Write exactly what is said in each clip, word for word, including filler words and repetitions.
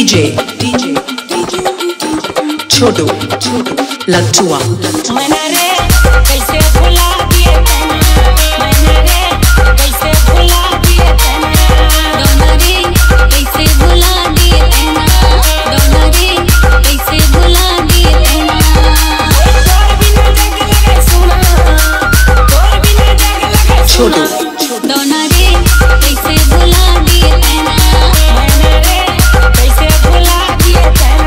DJ DJ छोटू लट्टुआ मना रे कैसे भुला दिए तना, मना रे कैसे भुला दिए तना, दोनों रे कैसे भुला दिए तना, दोनों रे कैसे भुला दिए तना। तोर बिना जग लगे सुना, तोर बिना जग लगे सुना, दोनों रे कैसे भुला दिए तना, मना रे कैसे भुला दिए तना।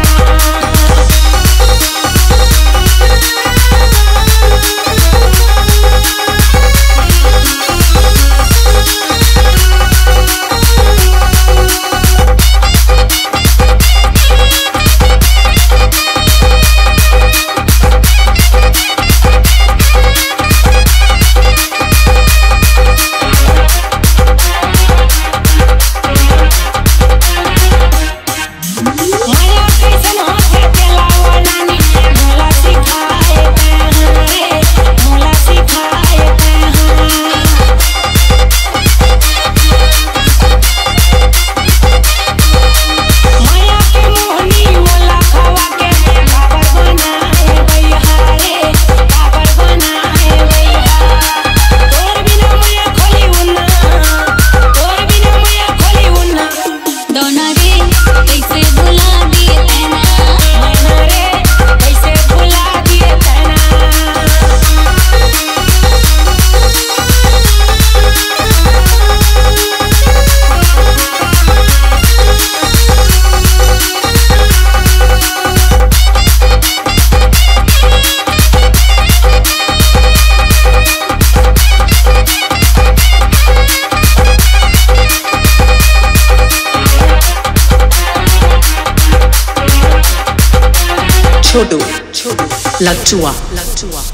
छोटू लट्टुआ लट्टुआ